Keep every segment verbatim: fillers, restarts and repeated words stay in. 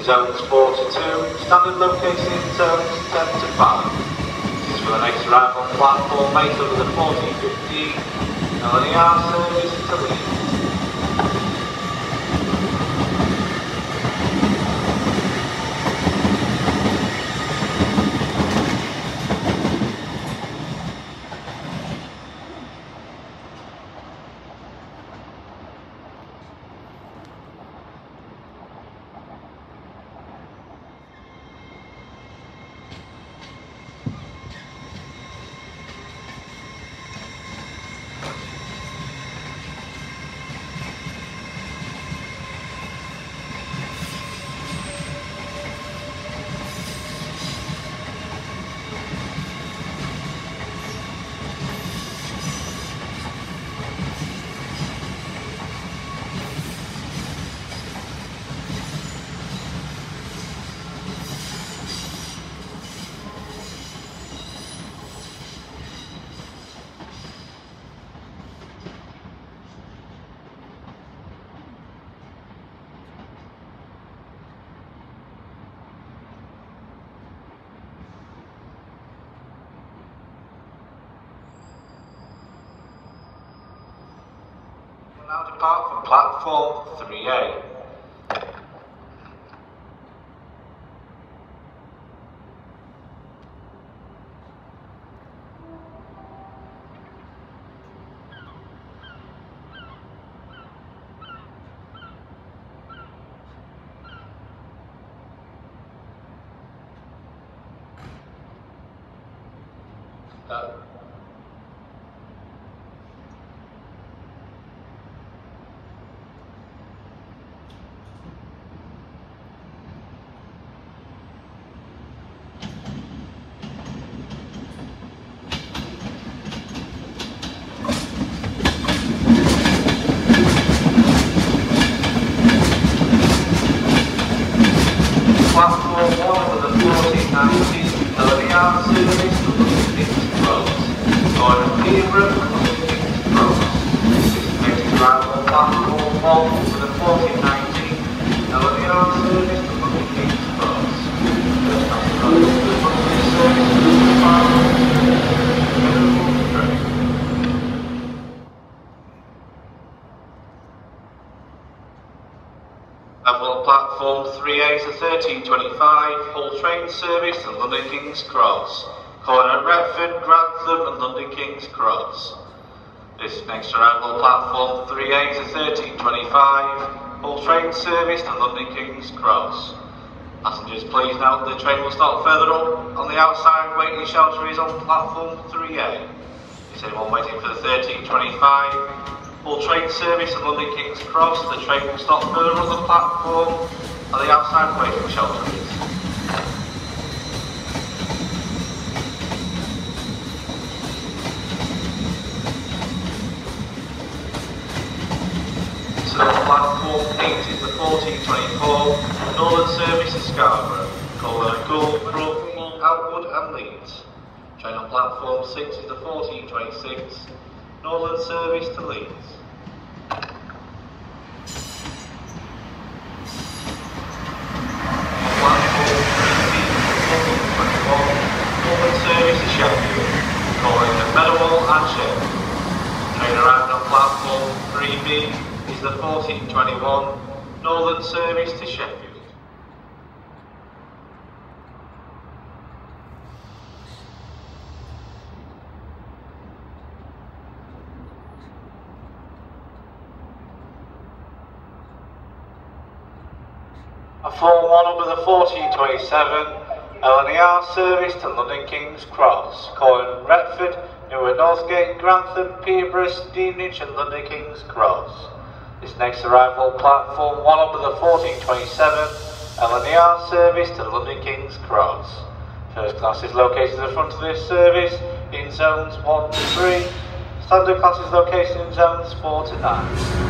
zones four to two, standard location in zones ten to five. This is for the next arrival on platform eight over the fourteen fifteen, L N E R service to Leeds. Now depart from platform three A. Uh, Platform one with the fourteen nineteen L N E R service to London Road. Going to Peterborough and London Road. This is next arrival on platform one with the fourteen nineteen L N E R service to London Road. First on the road to the London service to the farm. Level platform three A is a thirteen twenty-five, full train service to London King's Cross. Corner Retford, Grantham and London King's Cross. This next arrival platform three A is a thirteen twenty-five, full train service to London King's Cross. Passengers, please note the train will stop further up. On the outside waiting shelter is on platform three A. Is anyone waiting for the thirteen twenty-five? Full train service to London King's Cross. The train will stop further on the platform on the outside waiting shelter is. So platform eight is the fourteen twenty-four, Northern service to Scarborough, Colwell, Goldbrook, Outwood and Leeds. Train on platform six is the fourteen twenty-six, Northern service to Leeds. Platform thirteen is the fourteen twenty-one, Northern service to Sheffield, calling at Meadowall and Sheffield. Train arrived on platform three B is the fourteen twenty-one, Northern service to Sheffield. A form one up with a fourteen twenty-seven, L N E R service to London King's Cross, calling Retford, Newark Northgate, Grantham, Peterborough, Stevenage and London King's Cross. This next arrival platform one up with a fourteen twenty-seven, L N E R service to London King's Cross. First class is located at the front of this service in zones one to three, standard class is located in zones four to nine.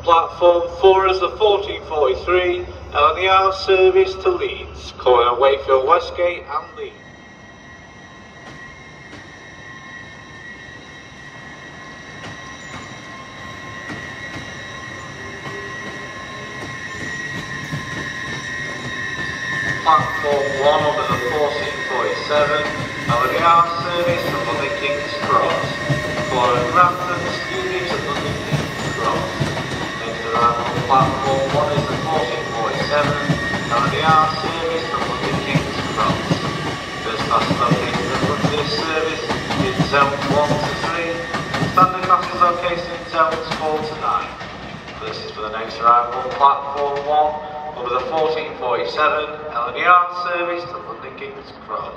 platform four is the fourteen forty-three L N E R service to Leeds, calling at Wakefield Westgate and Leeds. Platform one over the fourteen forty-seven L N E R service to London King's Cross, calling at Grantham Studios at London King's Cross. Next arrival on platform one is the fourteen forty-seven L N E R service to London King's Cross. First class located at this service in zones one to three, standard class is located in zones four to nine. This is for the next arrival on platform one over the fourteen forty-seven L N E R service to London King's Cross.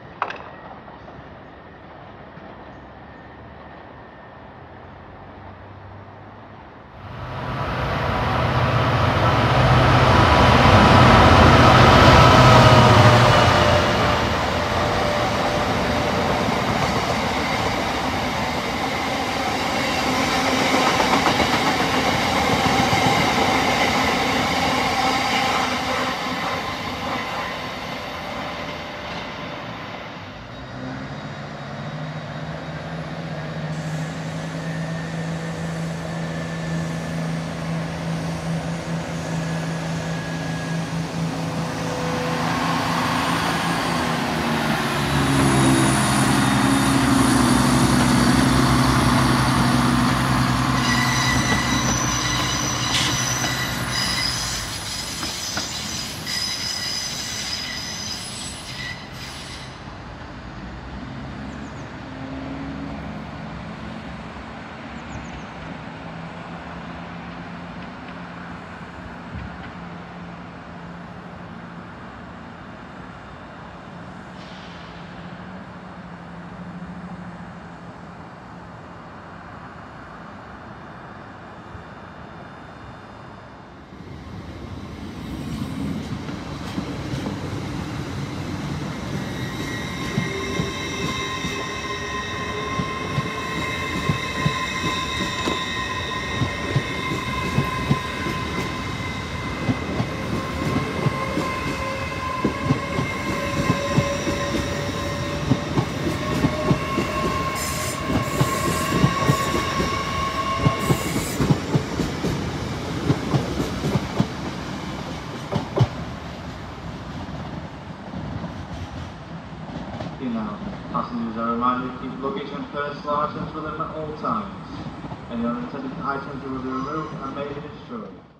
Now, passengers are reminded to keep luggage and personal items with them at all times. Any unintended items will be removed and may be destroyed.